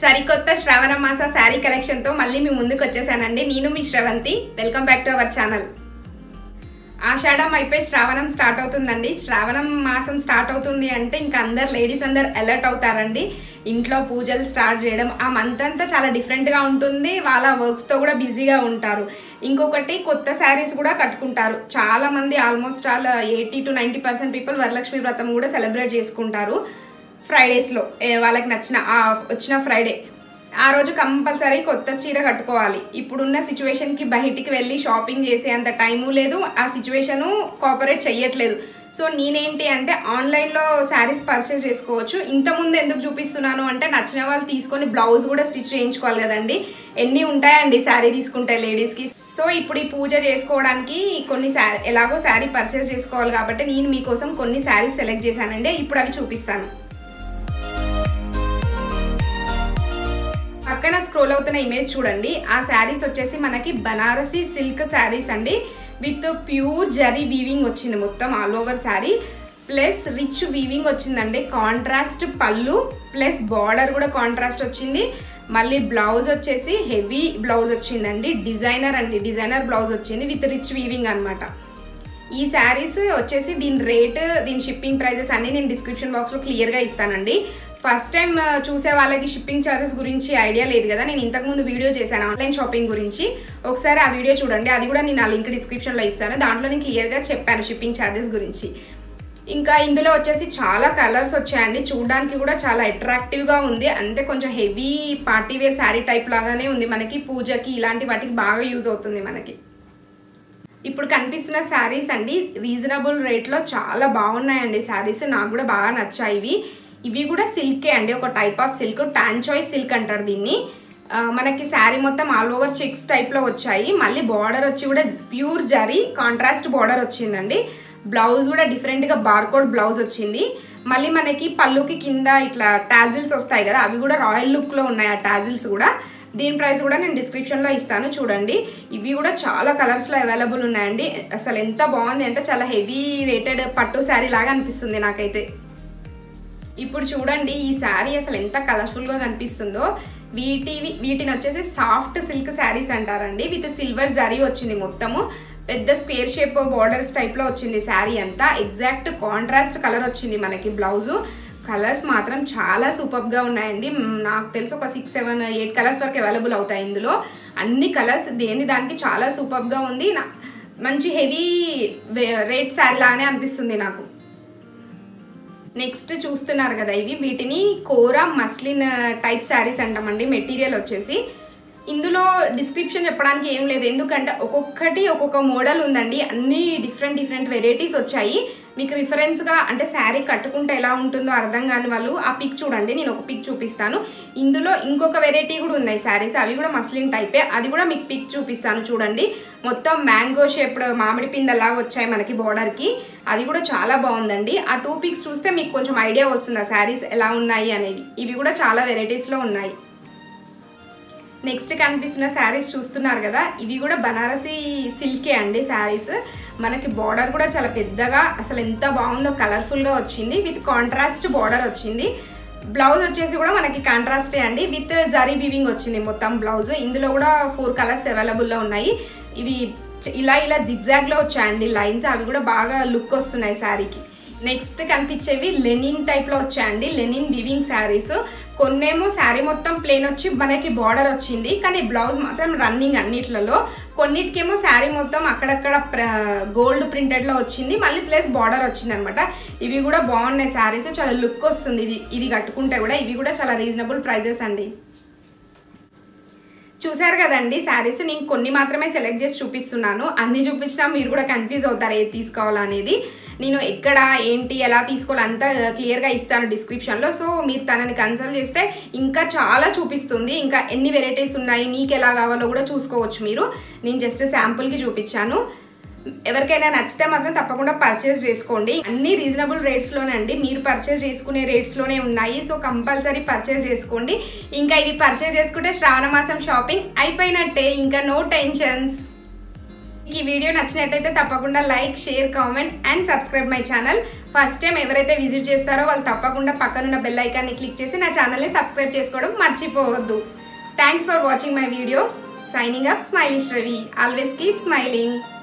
సరికొత్త శ్రావణ మాస శారీ కలెక్షన్ తో మళ్ళీ మీ ముందుకు వచ్చేసానండి. నేను మీ Sravanthi. Welcome back to our channel. Ashadham అయిపోయి శ్రావణం స్టార్ట్ అవుతుందండి. శ్రావణం మాసం స్టార్ట్ అవుతుంది అంటే ఇంకా అందరు లేడీస్ అందరు అలర్ట్ అవుతారండి. ఇంట్లో పూజలు స్టార్ట్ చేయడం, ఆ మంత్ అంతా చాలా డిఫరెంట్గా ఉంటుంది. వాళ్ళ వర్క్స్తో కూడా బిజీగా ఉంటారు. ఇంకొకటి కొత్త శారీస్ కూడా కట్టుకుంటారు. చాలా మంది almost all 80 to 90% people Varalakshmi Vratham కూడా సెలబ్రేట్ చేసుకుంటారు ఫ్రైడేస్లో. వాళ్ళకి నచ్చిన వచ్చిన ఫ్రైడే ఆ రోజు కంపల్సరీ కొత్త చీర కట్టుకోవాలి. ఇప్పుడున్న సిచ్యువేషన్కి బయటికి వెళ్ళి షాపింగ్ చేసే అంత టైము లేదు, ఆ సిచ్యువేషను కోఆపరేట్ చెయ్యట్లేదు. సో నేనేంటి అంటే ఆన్లైన్లో శారీస్ పర్చేస్ చేసుకోవచ్చు. ఇంతకుముందు ఎందుకు చూపిస్తున్నాను అంటే నచ్చిన వాళ్ళు తీసుకొని బ్లౌజ్ కూడా స్టిచ్ చేయించుకోవాలి కదండి. ఎన్ని ఉంటాయండి శారీ తీసుకుంటే లేడీస్కి. సో ఇప్పుడు ఈ పూజ చేసుకోవడానికి కొన్ని ఎలాగో శారీ పర్చేస్ చేసుకోవాలి కాబట్టి నేను మీకోసం కొన్ని శారీస్ సెలెక్ట్ చేశానండి. ఇప్పుడు అవి చూపిస్తాను. పక్కన స్క్రోల్ అవుతున్న ఇమేజ్ చూడండి. ఆ శారీస్ వచ్చేసి మనకి బనారసి సిల్క్ శారీస్ అండి. విత్ ప్యూర్ జరీ వీవింగ్ వచ్చింది మొత్తం all over sari. Plus rich weaving వచ్చిందండి. కాంట్రాస్ట్ పళ్ళు ప్లస్ బార్డర్ కూడా కాంట్రాస్ట్ వచ్చింది. మళ్ళీ బ్లౌజ్ వచ్చేసి హెవీ బ్లౌజ్ వచ్చిందండి. డిజైనర్ అండి, డిజైనర్ బ్లౌజ్ వచ్చింది విత్ రిచ్ వీవింగ్ అనమాట. ఈ శారీస్ వచ్చేసి దీని రేట్, దీని షిప్పింగ్ ప్రైజెస్ అన్ని నేను డిస్క్రిప్షన్ బాక్స్లో క్లియర్గా ఇస్తానండి. ఫస్ట్ టైం చూసే వాళ్ళకి షిప్పింగ్ ఛార్జెస్ గురించి ఐడియా లేదు కదా. నేను ఇంతకుముందు వీడియో చేశాను ఆన్లైన్ షాపింగ్ గురించి. ఒకసారి ఆ వీడియో చూడండి, అది కూడా నేను ఆ లింక్ డిస్క్రిప్షన్లో ఇస్తాను. దాంట్లో నేను క్లియర్గా చెప్పాను షిప్పింగ్ ఛార్జెస్ గురించి. ఇంకా ఇందులో వచ్చేసి చాలా కలర్స్ వచ్చాయండి. చూడడానికి కూడా చాలా అట్రాక్టివ్గా ఉంది. అంటే కొంచెం హెవీ పార్టీవేర్ శారీ టైప్ లాగానే ఉంది. మనకి పూజకి ఇలాంటి వాటికి బాగా యూజ్ అవుతుంది మనకి. ఇప్పుడు కనిపిస్తున్న శారీస్ అండి రీజనబుల్ రేట్లో చాలా బాగున్నాయండి శారీస్. నాకు కూడా బాగా నచ్చాయి. ఇవి కూడా సిల్కే అండి, ఒక type of silk, Tanchoi silk అంటారు దీన్ని. మనకి శారీ మొత్తం ఆల్ ఓవర్ చెక్స్ టైప్లో వచ్చాయి. మళ్ళీ బార్డర్ వచ్చి కూడా ప్యూర్ జరీ కాంట్రాస్ట్ బార్డర్ వచ్చిందండి. బ్లౌజ్ కూడా డిఫరెంట్గా బార్కోడ్ బ్లౌజ్ వచ్చింది. మళ్ళీ మనకి పళ్ళుకి కింద ఇట్లా టాజిల్స్ వస్తాయి కదా, అవి కూడా రాయల్ లుక్లో ఉన్నాయి ఆ టాజిల్స్ కూడా. దీని ప్రైస్ కూడా నేను డిస్క్రిప్షన్లో ఇస్తాను చూడండి. ఇవి కూడా చాలా కలర్స్లో అవైలబుల్ ఉన్నాయండి. అసలు ఎంత బాగుంది అంటే చాలా హెవీ రేటెడ్ పట్టు శారీ లాగా అనిపిస్తుంది నాకైతే. ఇప్పుడు చూడండి ఈ శారీ అసలు ఎంత కలర్ఫుల్గా కనిపిస్తుందో. వీటిని వచ్చేసి సాఫ్ట్ సిల్క్ శారీస్ అంటారండి. విత్ సిల్వర్ జరీ వచ్చింది మొత్తము. పెద్ద స్క్వేర్ షేప్ బార్డర్స్ టైప్లో వచ్చింది శారీ అంతా. ఎగ్జాక్ట్ కాంట్రాస్ట్ కలర్ వచ్చింది మనకి బ్లౌజు. కలర్స్ మాత్రం చాలా సూపర్గా ఉన్నాయండి. నాకు తెలిసి ఒక 6, 7, 8 కలర్స్ వరకు అవైలబుల్ అవుతాయి ఇందులో. అన్ని కలర్స్ దేని దానికి చాలా సూపర్గా ఉంది. మంచి హెవీ రేట్ శారీ లాగానే అనిపిస్తుంది నాకు. నెక్స్ట్ చూస్తున్నారు కదా వీటిని కోరా మస్లిన్ టైప్ శారీస్ అంటామండి. మెటీరియల్ వచ్చేసి ఇందులో డిస్క్రిప్షన్ చెప్పడానికి ఏం లేదు, ఎందుకంటే ఒక్కొక్కటి ఒక్కొక్క మోడల్ ఉందండి. అన్ని డిఫరెంట్ వెరైటీస్ వచ్చాయి. మీకు రిఫరెన్స్గా అంటే శారీ కట్టుకుంటే ఎలా ఉంటుందో అర్థం కాని వాళ్ళు ఆ పిక్ చూడండి. నేను ఒక పిక్ చూపిస్తాను. ఇందులో ఇంకొక వెరైటీ కూడా ఉన్నాయి శారీస్, అవి కూడా మస్లిన్ టైపే. అది కూడా మీకు పిక్ చూపిస్తాను చూడండి. మొత్తం మ్యాంగో షేప్డ్ మామిడి పిందలాగా వచ్చాయి మనకి బార్డర్కి. అది కూడా చాలా బాగుందండి. ఆ 2 పిక్స్ చూస్తే మీకు కొంచెం ఐడియా వస్తుంది ఆ శారీస్ ఎలా ఉన్నాయి అనేవి. ఇవి కూడా చాలా వెరైటీస్లో ఉన్నాయి. నెక్స్ట్ కనిపిస్తున్న శారీస్ చూస్తున్నారు కదా, ఇవి కూడా బనారసి సిల్కే అండి శారీస్. మనకి బార్డర్ కూడా చాలా పెద్దగా అసలు ఎంత బాగుందో, కలర్ఫుల్గా వచ్చింది. విత్ కాంట్రాస్ట్ బార్డర్ వచ్చింది. బ్లౌజ్ వచ్చేసి కూడా మనకి కాంట్రాస్టే అండి. విత్ జరీ వీవింగ్ వచ్చింది మొత్తం బ్లౌజ్. ఇందులో కూడా 4 కలర్స్ అవైలబుల్లో ఉన్నాయి. ఇవి ఇలా జిగ్జాగ్లో వచ్చాయండి లైన్స్. అవి కూడా బాగా లుక్ వస్తున్నాయి శారీకి. నెక్స్ట్ కనిపించేవి లెనిన్ టైప్లో వచ్చాయండి. Linen weaving saris. కొన్నేమో శారీ మొత్తం ప్లెయిన్ వచ్చి మనకి బార్డర్ వచ్చింది, కానీ బ్లౌజ్ మాత్రం రన్నింగ్ అన్నిట్లలో. కొన్నిటికేమో శారీ మొత్తం అక్కడక్కడ గోల్డ్ ప్రింటెడ్లో వచ్చింది, మళ్ళీ ప్లస్ బార్డర్ వచ్చింది అనమాట. ఇవి కూడా బాగున్నాయి శారీస్, చాలా లుక్ వస్తుంది ఇది కట్టుకుంటే కూడా. ఇవి కూడా చాలా రీజనబుల్ ప్రైజెస్ అండి. చూసారు కదండి శారీస్. నేను కొన్ని మాత్రమే సెలెక్ట్ చేసి చూపిస్తున్నాను. అన్ని చూపించినా మీరు కూడా కన్ఫ్యూజ్ అవుతారు ఏది తీసుకోవాలనేది. నేను ఎక్కడ ఏంటి ఎలా తీసుకోవాలి అంతా క్లియర్గా ఇస్తాను డిస్క్రిప్షన్లో. సో మీరు తనని కన్సల్ట్ చేస్తే ఇంకా చాలా చూపిస్తుంది. ఇంకా ఎన్ని వెరైటీస్ ఉన్నాయి, మీకు ఎలా కావాలో కూడా చూసుకోవచ్చు మీరు. నేను జస్ట్ శాంపుల్కి చూపించాను. ఎవరికైనా నచ్చితే మాత్రం తప్పకుండా పర్చేస్ చేసుకోండి. అన్ని రీజనబుల్ రేట్స్లోనే అండి, మీరు పర్చేస్ చేసుకునే రేట్స్లోనే ఉన్నాయి. సో కంపల్సరీ పర్చేస్ చేసుకోండి. ఇంకా ఇవి పర్చేస్ చేసుకుంటే శ్రావణ మాసం షాపింగ్ అయిపోయినట్టే. ఇంకా నో టెన్షన్స్. ఈ వీడియో నచ్చినట్లయితే తప్పకుండా like, share, comment and subscribe my channel. First time ఎవరైతే విజిట్ చేస్తారో వాళ్ళు తప్పకుండా పక్కనున్న బెల్ ఐకాన్ని క్లిక్ చేసి నా ఛానల్ని సబ్స్క్రైబ్ చేసుకోవడం మర్చిపోవద్దు. Thanks for watching my video. Signing off, Smiley Shravi. Always keep smiling.